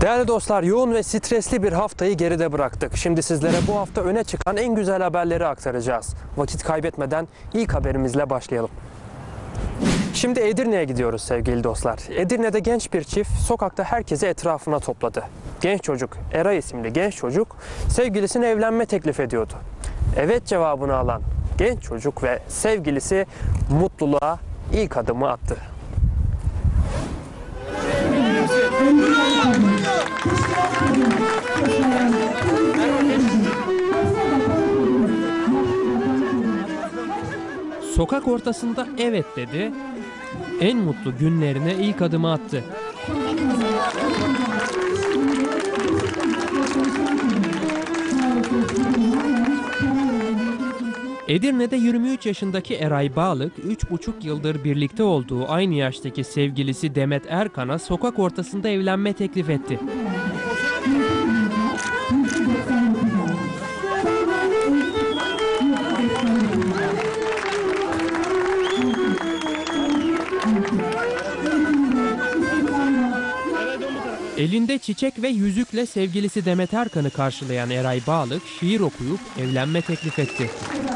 Değerli dostlar, yoğun ve stresli bir haftayı geride bıraktık. Şimdi sizlere bu hafta öne çıkan en güzel haberleri aktaracağız. Vakit kaybetmeden ilk haberimizle başlayalım. Şimdi Edirne'ye gidiyoruz sevgili dostlar. Edirne'de genç bir çift sokakta herkesi etrafına topladı. Genç çocuk, Eray isimli genç çocuk sevgilisine evlenme teklif ediyordu. Evet cevabını alan genç çocuk ve sevgilisi mutluluğa ilk adımı attı. Sokak ortasında evet dedi, en mutlu günlerine ilk adımı attı. Edirne'de 23 yaşındaki Eray Bağlık, 3,5 yıldır birlikte olduğu aynı yaştaki sevgilisi Demet Erkan'a sokak ortasında evlenme teklif etti. Elinde çiçek ve yüzükle sevgilisi Demet Erkan'ı karşılayan Eray Bağlık şiir okuyup evlenme teklif etti.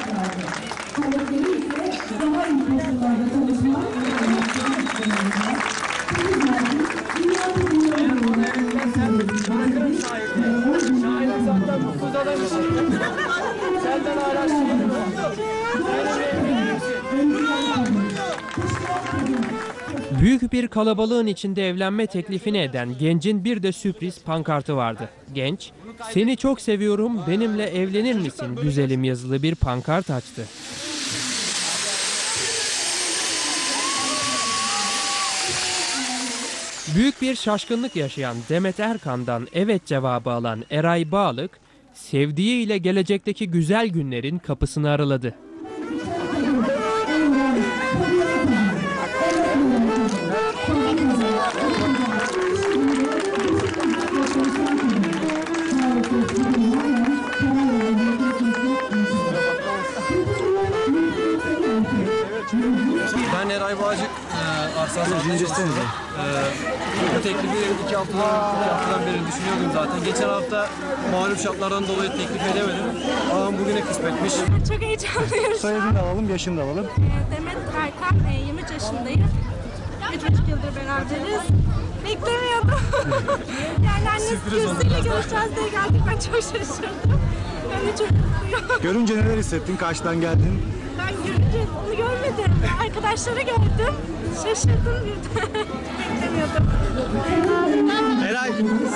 Büyük bir kalabalığın içinde evlenme teklifini eden gencin bir de sürpriz pankartı vardı. Genç, "Seni çok seviyorum, benimle evlenir misin?" güzelim yazılı bir pankart açtı. Büyük bir şaşkınlık yaşayan Demet Erkan'dan evet cevabı alan Eray Bağlık, sevdiğiyle gelecekteki güzel günlerin kapısını araladı. Ben Eray Bağcık, Arslan bu teklifi 2 haftadan beri düşünüyordum zaten. Geçen hafta malum şartlardan dolayı teklif edemedim. Ama bugüne kısmetmiş. Çok heyecanlıyım. Soyadını da alalım, yaşını da alalım. Demet Erkan, 23 yaşındayım. 3,5 yıldır beraberiz. Beklemiyordum. Yani annesi yüzüyle görüşeceğiz diye geldik. Ben çok şaşırdım. Ben de çok mutluyum. Görünce neler hissettin? Kaçtan geldin? Ben görünce onu görmedim. Arkadaşları gördüm. Şaşırdım birden. Beklemiyordum. Eray!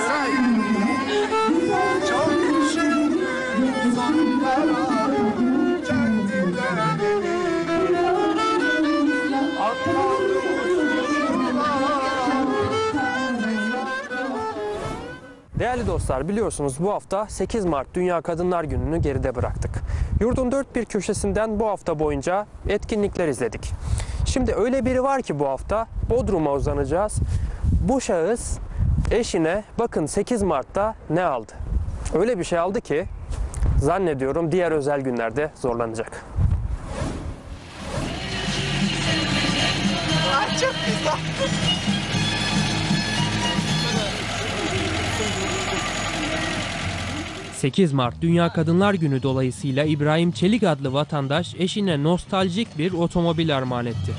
Çok düşündüm sonlara kendimden Değerli dostlar, biliyorsunuz bu hafta 8 Mart Dünya Kadınlar Günü'nü geride bıraktık. Yurdun dört bir köşesinden bu hafta boyunca etkinlikler izledik. Şimdi öyle biri var ki bu hafta Bodrum'a uzanacağız. Bu şahıs eşine bakın 8 Mart'ta ne aldı? Öyle bir şey aldı ki zannediyorum diğer özel günlerde zorlanacak. çok güzel. 8 Mart Dünya Kadınlar Günü dolayısıyla İbrahim Çelik adlı vatandaş eşine nostaljik bir otomobil armağan etti.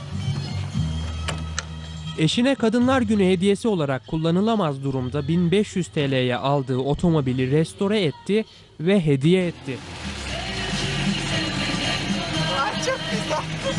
Eşine Kadınlar Günü hediyesi olarak kullanılamaz durumda 1500 TL'ye aldığı otomobili restore etti ve hediye etti. Çok güzel.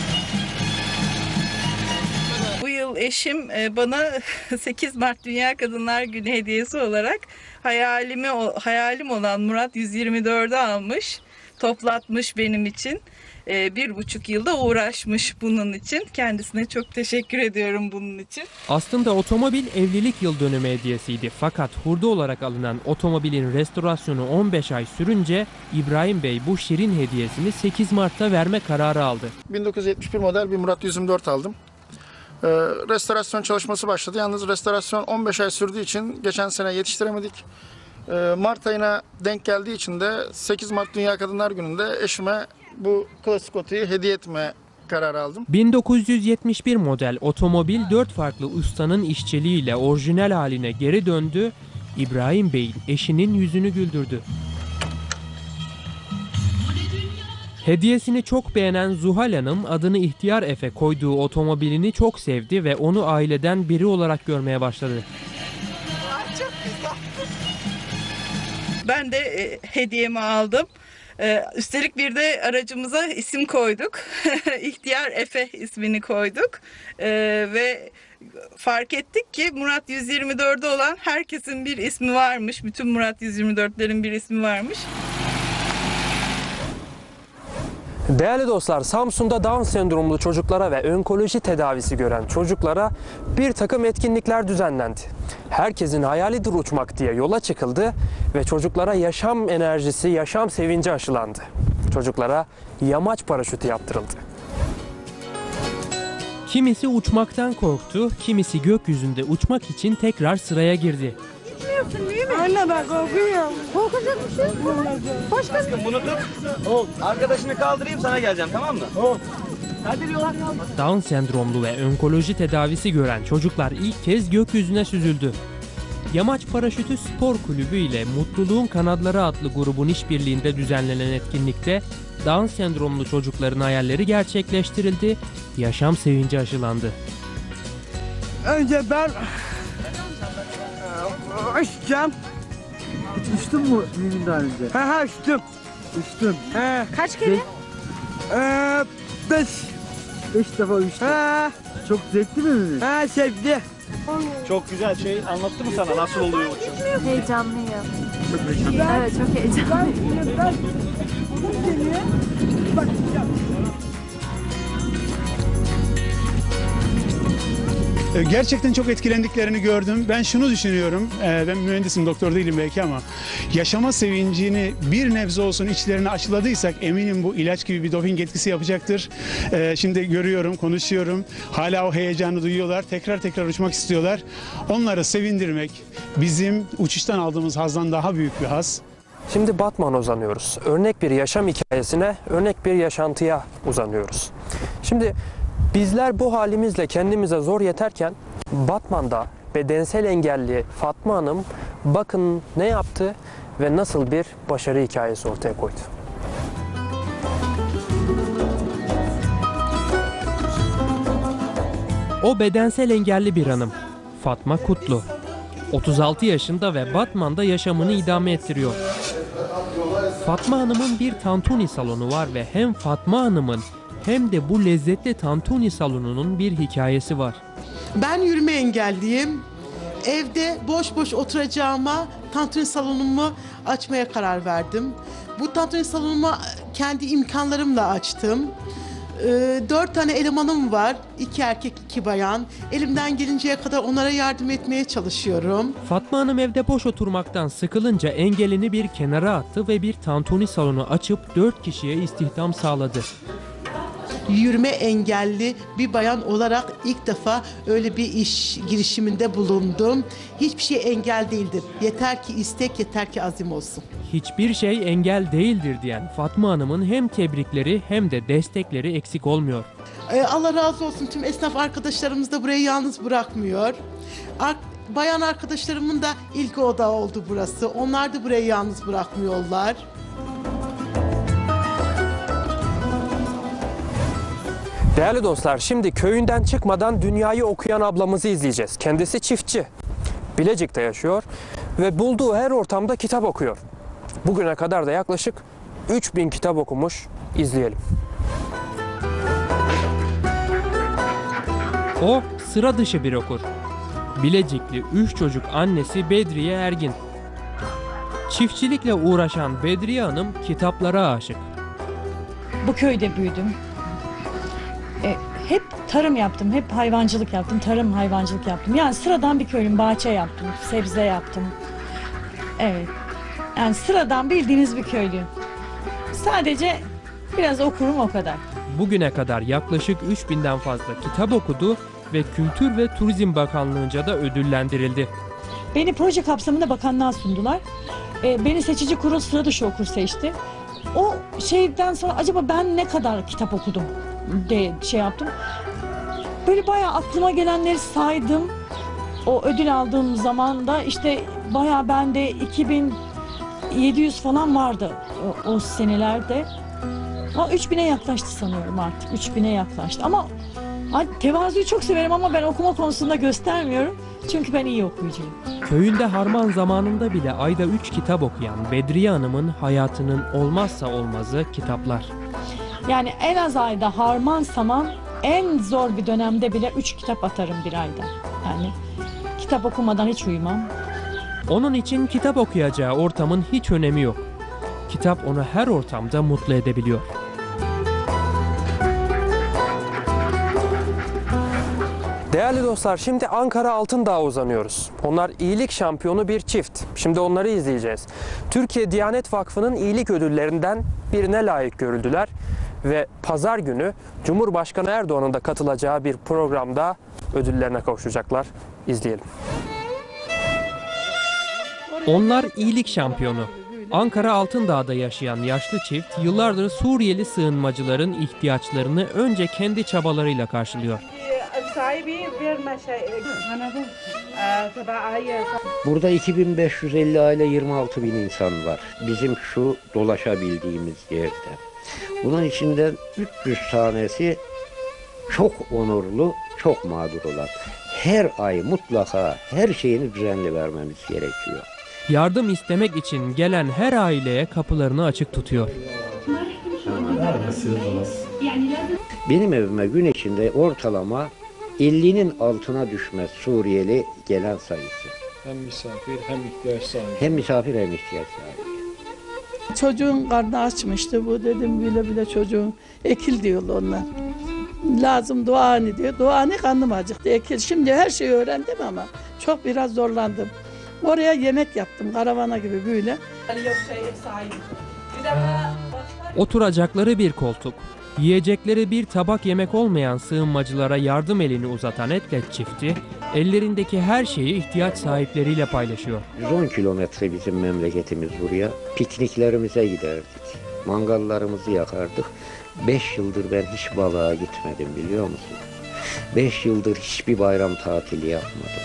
Bu yıl eşim bana 8 Mart Dünya Kadınlar Günü hediyesi olarak hayalim olan Murat 124'ü almış, toplatmış benim için. 1,5 yılda uğraşmış bunun için. Kendisine çok teşekkür ediyorum bunun için. Aslında otomobil evlilik yıl dönümü hediyesiydi. Fakat hurda olarak alınan otomobilin restorasyonu 15 ay sürünce İbrahim Bey bu şirin hediyesini 8 Mart'ta verme kararı aldı. 1971 model bir Murat 124 aldım. Restorasyon çalışması başladı. Yalnız restorasyon 15 ay sürdüğü için geçen sene yetiştiremedik. Mart ayına denk geldiği için de 8 Mart Dünya Kadınlar Günü'nde eşime bu klasik otoyu hediye etme kararı aldım. 1971 model otomobil 4 farklı ustanın işçiliğiyle orijinal haline geri döndü. İbrahim Bey'in eşinin yüzünü güldürdü. Hediyesini çok beğenen Zuhal Hanım adını İhtiyar Efe koyduğu otomobilini çok sevdi ve onu aileden biri olarak görmeye başladı. Çok güzel. Ben de hediyemi aldım. Üstelik bir de aracımıza isim koyduk. İhtiyar Efe ismini koyduk. Ve fark ettik ki Murat 124'de olan herkesin bir ismi varmış. Bütün Murat 124'lerin bir ismi varmış. Değerli dostlar, Samsun'da Down sendromlu çocuklara ve onkoloji tedavisi gören çocuklara bir takım etkinlikler düzenlendi. Herkesin hayalidir uçmak diye yola çıkıldı ve çocuklara yaşam enerjisi, yaşam sevinci aşılandı. Çocuklara yamaç paraşütü yaptırıldı. Kimisi uçmaktan korktu, kimisi gökyüzünde uçmak için tekrar sıraya girdi. Anne ben korkuyorum. Korkacak bir şey yok. Başka Bunu tut. Arkadaşını kaldırayım sana geleceğim, tamam mı? Hadi diyorlar. Down sendromlu ve onkoloji tedavisi gören çocuklar ilk kez gökyüzüne süzüldü. Yamaç Paraşütü Spor Kulübü ile Mutluluğun Kanatları adlı grubun işbirliğinde düzenlenen etkinlikte Down sendromlu çocukların hayalleri gerçekleştirildi, yaşam sevinci aşılandı. Önce ben uçacağım. Hiç uçtun mu düğünün daha önce? Ha uçtum. Uçtun. kaç kere? 5. 5 defa uçtun. Çok zevkli mi? Sevdi. Çok güzel şey anlattı mı sana nasıl oluyor uçuş? Heyecanlıyım. Çok heyecanlı. Evet çok heyecanlıyım. Gerçekten çok etkilendiklerini gördüm. Ben şunu düşünüyorum, ben mühendisim, doktor değilim belki ama yaşama sevincini bir nebze olsun içlerine aşıladıysak eminim bu ilaç gibi bir doping etkisi yapacaktır. Şimdi görüyorum, konuşuyorum, hala o heyecanı duyuyorlar, tekrar uçmak istiyorlar. Onları sevindirmek bizim uçuştan aldığımız hazdan daha büyük bir haz. Şimdi Batman'a uzanıyoruz. Örnek bir yaşam hikayesine, örnek bir yaşantıya uzanıyoruz. Şimdi bizler bu halimizle kendimize zor yeterken Batman'da bedensel engelli Fatma Hanım bakın ne yaptı ve nasıl bir başarı hikayesi ortaya koydu. O bedensel engelli bir hanım, Fatma Kutlu. 36 yaşında ve Batman'da yaşamını idame ettiriyor. Fatma Hanım'ın bir tantuni salonu var ve hem Fatma Hanım'ın hem de bu lezzetli tantuni salonunun bir hikayesi var. Ben yürüme engelliyim. Evde boş boş oturacağıma tantuni salonumu açmaya karar verdim. Bu tantuni salonumu kendi imkanlarımla açtım. 4 tane elemanım var. 2 erkek, 2 bayan. Elimden gelinceye kadar onlara yardım etmeye çalışıyorum. Fatma Hanım evde boş oturmaktan sıkılınca engelini bir kenara attı ve bir tantuni salonu açıp 4 kişiye istihdam sağladı. Yürüme engelli bir bayan olarak ilk defa öyle bir iş girişiminde bulundum. Hiçbir şey engel değildir. Yeter ki istek, yeter ki azim olsun. Hiçbir şey engel değildir diyen Fatma Hanım'ın hem tebrikleri hem de destekleri eksik olmuyor. Allah razı olsun, tüm esnaf arkadaşlarımız da burayı yalnız bırakmıyor. Bayan arkadaşlarımın da ilk odağı oldu burası. Onlar da burayı yalnız bırakmıyorlar. Değerli dostlar, şimdi köyünden çıkmadan dünyayı okuyan ablamızı izleyeceğiz. Kendisi çiftçi. Bilecik'te yaşıyor ve bulduğu her ortamda kitap okuyor. Bugüne kadar da yaklaşık 3000 kitap okumuş. İzleyelim. O sıra dışı bir okur. Bilecikli 3 çocuk annesi Bedriye Ergin. Çiftçilikle uğraşan Bedriye Hanım kitaplara aşık. Bu köyde büyüdüm. Hep tarım yaptım, hep hayvancılık yaptım, hayvancılık yaptım. Yani sıradan bir köylüm, bahçe yaptım, sebze yaptım. Evet, yani sıradan bildiğiniz bir köylüyüm. Sadece biraz okurum, o kadar. Bugüne kadar yaklaşık 3000'den fazla kitap okudu ve Kültür ve Turizm Bakanlığı'nca da ödüllendirildi. Beni proje kapsamında bakanlığa sundular. Beni seçici kurul sıra dışı okur seçti. O şeyden sonra acaba ben ne kadar kitap okudum diye yaptım. Böyle bayağı aklıma gelenleri saydım. O ödül aldığım zaman da işte bayağı bende 2700 falan vardı o senelerde. Ama 3000'e yaklaştı sanıyorum artık. 3000'e yaklaştı. Ama tevazuyu çok severim ama ben okuma konusunda göstermiyorum. Çünkü ben iyi okuyucuyum. Köyünde harman zamanında bile ayda 3 kitap okuyan Bedriye Hanım'ın hayatının olmazsa olmazı kitaplar. Yani en az ayda harman saman en zor bir dönemde bile 3 kitap atarım bir ayda. Yani kitap okumadan hiç uyumam. Onun için kitap okuyacağı ortamın hiç önemi yok. Kitap onu her ortamda mutlu edebiliyor. Değerli dostlar, şimdi Ankara Altındağ'a uzanıyoruz. Onlar iyilik şampiyonu bir çift. Şimdi onları izleyeceğiz. Türkiye Diyanet Vakfı'nın iyilik ödüllerinden birine layık görüldüler. Ve pazar günü Cumhurbaşkanı Erdoğan'ın da katılacağı bir programda ödüllerine kavuşacaklar. İzleyelim. Onlar iyilik şampiyonu. Ankara Altındağ'da yaşayan yaşlı çift yıllardır Suriyeli sığınmacıların ihtiyaçlarını önce kendi çabalarıyla karşılıyor. Burada 2550 aile, 26.000 insan var. Bizim şu dolaşabildiğimiz yerde. Bunun içinden 300 tanesi çok onurlu, çok mağdur olan. Her ay mutlaka her şeyini düzenli vermemiz gerekiyor. Yardım istemek için gelen her aileye kapılarını açık tutuyor. Benim evime gün içinde ortalama 50'nin altına düşmez Suriyeli gelen sayısı. Hem misafir hem ihtiyaç sahibi. Hem misafir hem ihtiyaç sahibi. Çocuğun karnı açmıştı bu, dedim bile bile çocuğun ekil diyorlar onlar. Lazım duanı diyor. Duanı karnım acıktı ekil. Şimdi her şeyi öğrendim ama çok biraz zorlandım. Oraya yemek yaptım karavana gibi böyle. Oturacakları bir koltuk, yiyecekleri bir tabak yemek olmayan sığınmacılara yardım elini uzatan Etlet çifti, ellerindeki her şeyi ihtiyaç sahipleriyle paylaşıyor. 110 kilometre bizim memleketimiz buraya. Pikniklerimize giderdik. Mangallarımızı yakardık. 5 yıldır ben hiç balığa gitmedim biliyor musun? 5 yıldır hiçbir bayram tatili yapmadım.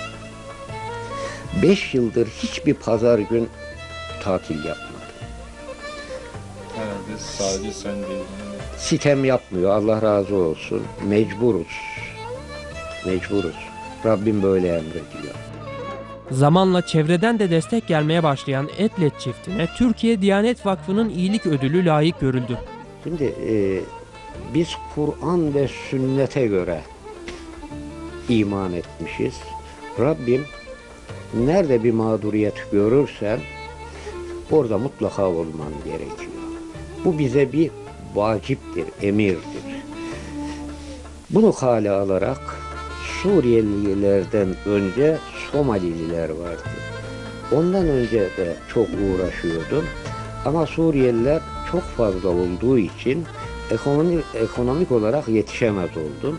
5 yıldır hiçbir pazar gün tatil yapmadım. Herhalde sadece sen değil. Sitem yapmıyor, Allah razı olsun. Mecburuz. Mecburuz. Rabbim böyle emrediyor. Zamanla çevreden de destek gelmeye başlayan Etlet çiftine Türkiye Diyanet Vakfı'nın iyilik ödülü layık görüldü. Şimdi biz Kur'an ve sünnete göre iman etmişiz. Rabbim nerede bir mağduriyet görürsen orada mutlaka olman gerekiyor. Bu bize bir vaciptir, emirdir. Bunu kale alarak Suriyelilerden önce Somalililer vardı. Ondan önce de çok uğraşıyordum. Ama Suriyeliler çok fazla olduğu için ekonomik olarak yetişemez oldum.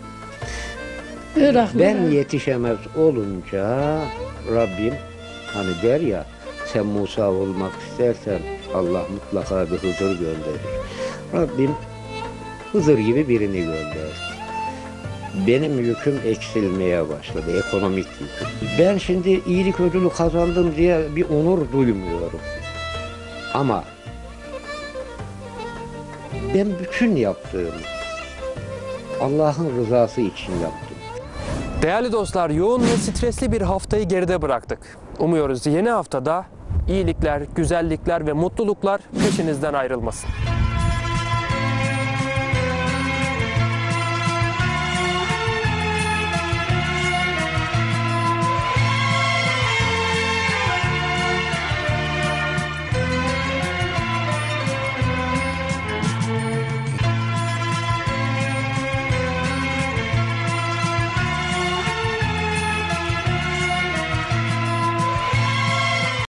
Ben yetişemez olunca Rabbim hani der ya, sen Musa olmak istersen Allah mutlaka bir Hızır gönderir. Rabbim Hızır gibi birini gönderdi. Benim yüküm eksilmeye başladı, ekonomik yüküm. Ben şimdi iyilik ödülü kazandım diye bir onur duymuyorum. Ama ben bütün yaptığımı Allah'ın rızası için yaptım. Değerli dostlar, yoğun ve stresli bir haftayı geride bıraktık. Umuyoruz yeni haftada iyilikler, güzellikler ve mutluluklar peşinizden ayrılmasın.